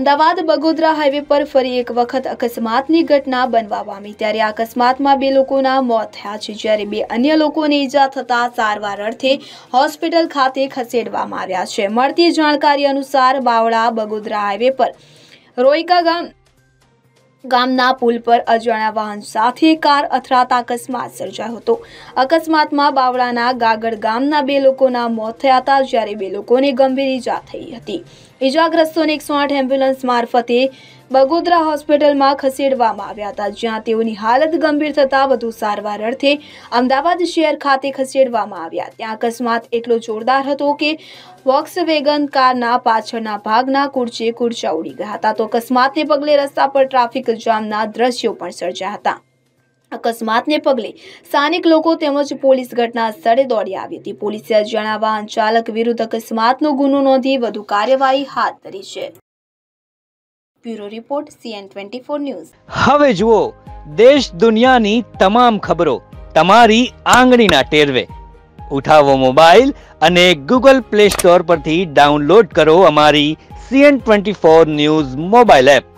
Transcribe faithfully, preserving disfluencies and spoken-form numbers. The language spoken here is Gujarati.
અમદાવાદ બગોદરા હાઈવે પર ફરી એક વખત અકસ્માતની ઘટના બનવા પામી ત્યારે આ અકસ્માતમાં બે લોકોના મોત થયા છે જ્યારે બે અન્ય લોકોને ઈજા થતા સારવાર અર્થે હોસ્પિટલ ખાતે ખસેડવામાં આવ્યા છે। મળતી જાણકારી અનુસાર બાવળા બગોદરા હાઈવે પર રોઈકા ગામ ગામના પુલ પર અજાણ્યા વાહન સાથે કાર અથડાતા અકસ્માત સર્જાયો હતો। અકસ્માતમાં બાવળાના ગાગડ ગામના બે લોકોના મોત થયા હતા જ્યારે બે લોકોને ગંભીર ઈજા થઈ હતી। ઈજાગ્રસ્તોને એકસો આઠ એમ્બ્યુલન્સ મારફતે બગોદરા હોસ્પિટલમાં ખસેડવામાં આવ્યા હતા જ્યાં તેઓની હાલત ગંભીર થતા વધુ સારવાર અર્થે અમદાવાદ શહેર ખાતે ખસેડવામાં આવ્યા। ત્યાં અકસ્માત એટલો જોરદાર હતો કે વોક્સવેગન કારના પાછળના ભાગના કુરચે કુરચા ઉડી ગયા હતા તો અકસ્માતને પગલે રસ્તા પર ટ્રાફિક જામના દ્રશ્યો પણ સર્જાયા હતા। અકસ્માતને પગલે સ્થાનિક લોકો તેમજ પોલીસ ઘટના સ્થળે દોડી આવી હતી। પોલીસે અજાણ્યા વાહન ચાલક વિરુદ્ધ અકસ્માતનો ગુનો નોંધી વધુ કાર્યવાહી હાથ ધરી છે। Bureau report C N twenty four news. હવે જુઓ દેશ દુનિયાની તમામ ખબરો તમારી આંગળીના ટેરવે। ઉઠાવો મોબાઈલ અને ગૂગલ પ્લે સ્ટોર પરથી ડાઉનલોડ કરો અમારી C N twenty four news mobile app.